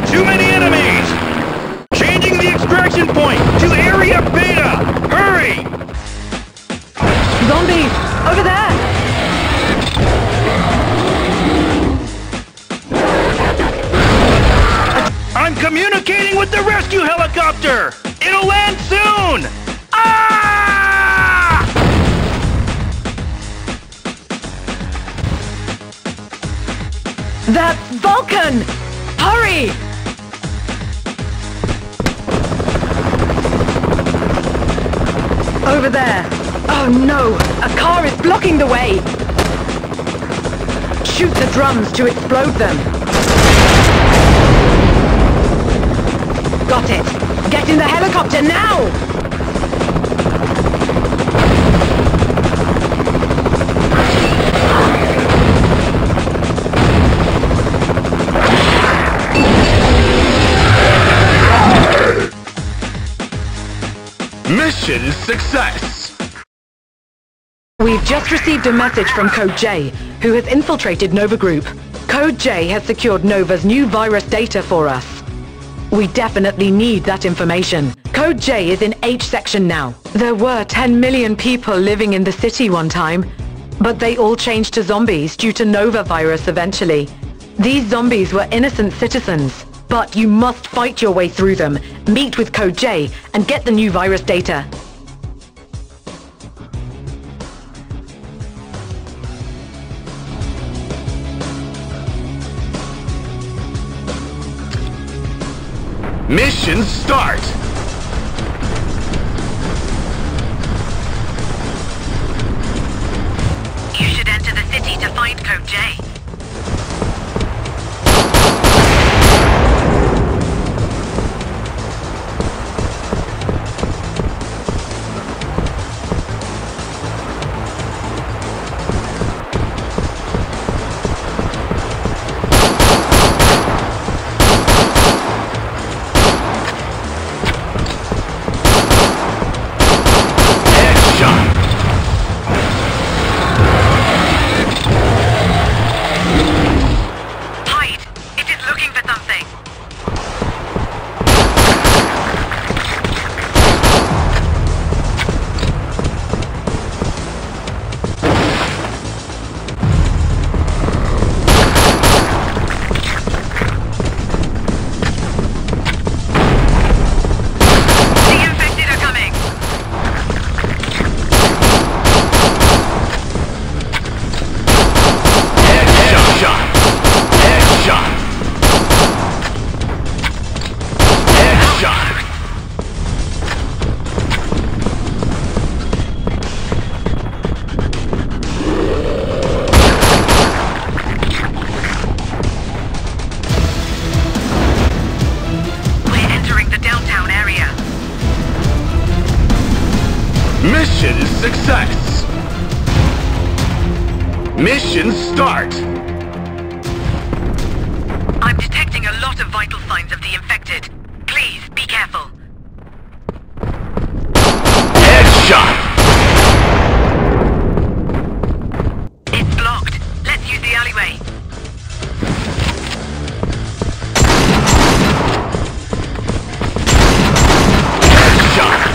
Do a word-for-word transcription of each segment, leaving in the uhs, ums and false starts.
Too many enemies! Changing the extraction point to area beta! Hurry! Zombies! Over there! I'm communicating with the rescue helicopter! It'll land soon! Ah! That's Vulcan! Hurry! Over there! Oh no! A car is blocking the way! Shoot the drums to explode them! Got it! Get in the helicopter now! Mission success! We've just received a message from Code J, who has infiltrated Nova Group. Code J has secured Nova's new virus data for us. We definitely need that information. Code J is in H section now. There were ten million people living in the city one time, but they all changed to zombies due to Nova virus eventually. These zombies were innocent citizens, but you must fight your way through them, meet with Code J, and get the new virus data. Mission start! You should enter the city to find Code J. Mission success! Mission start! I'm detecting a lot of vital signs of the infected. Please, be careful. Headshot! It's blocked. Let's use the alleyway. Headshot!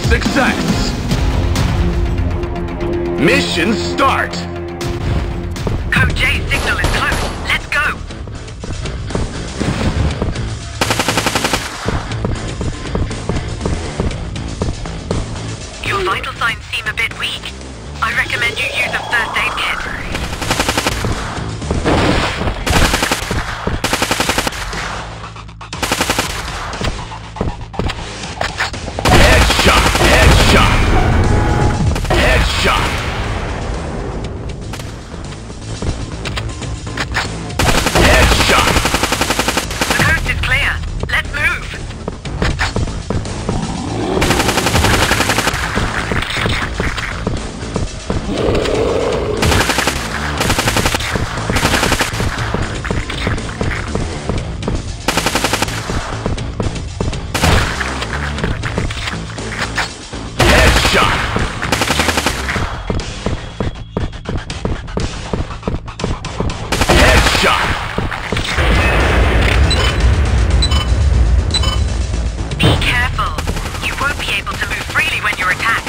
success! Mission start! Code J's signal is close. Let's go! Your vital signs seem a bit weak. I recommend you use a first aid kit. Headshot! Headshot! Headshot! Headshot! The coast is clear. Let's move! Be careful. You won't be able to move freely when you're attacked.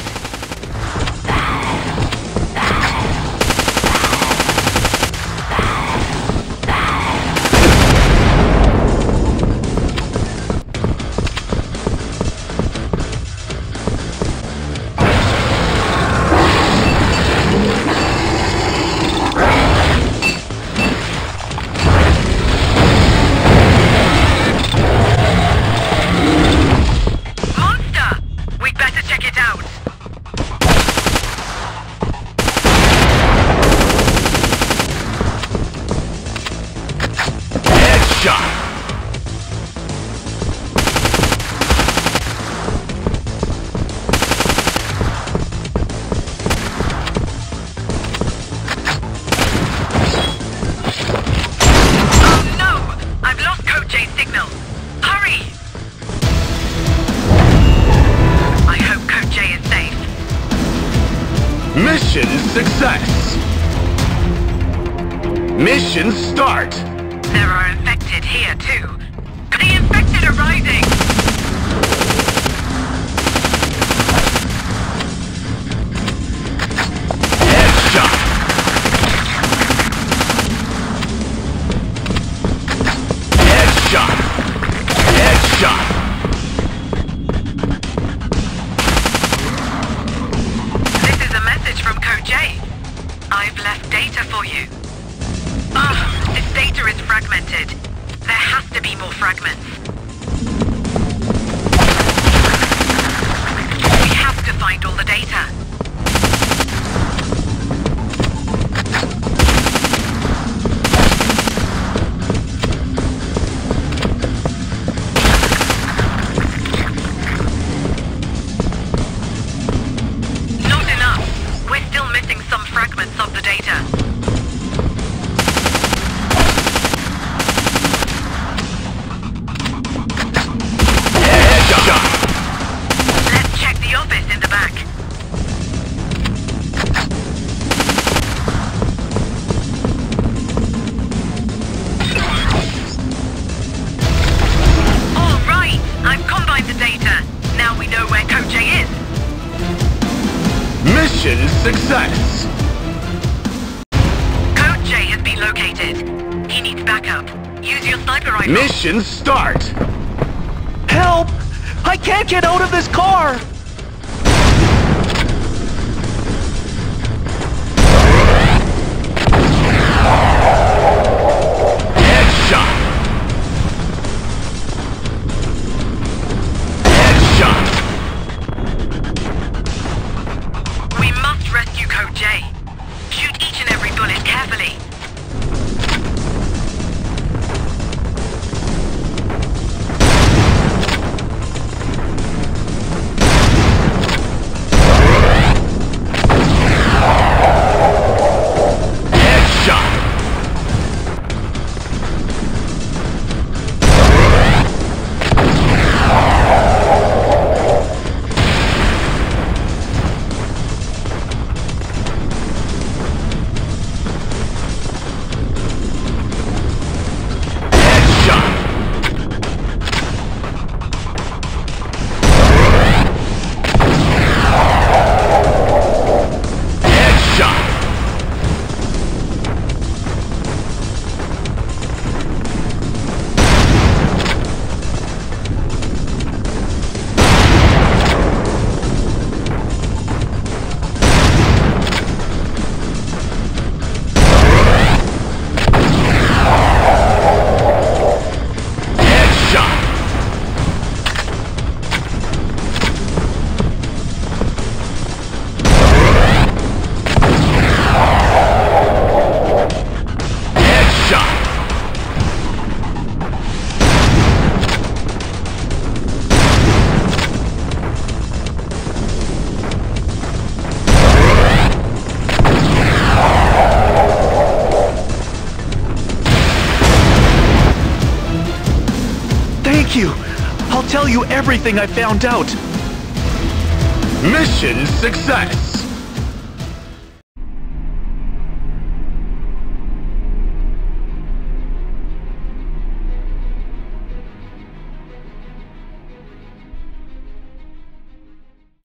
Mission success! Mission start! There are infected here too. The infected are rising! Headshot! Headshot! Headshot! From Code J. I've left data for you. Ah, this data is fragmented. There has to be more fragments. We have to find all the data. Fragments of the data. Let's check the office in the back. All right, I've combined the data. Now we know where Code J is. Mission success! Code J has been located. He needs backup. Use your sniper rifle. Mission start! Help! I can't get out of this car! Headshot! Headshot! We must rescue Code J. Shoot each and every bullet carefully. Thank you. I'll tell you everything I found out. Mission success!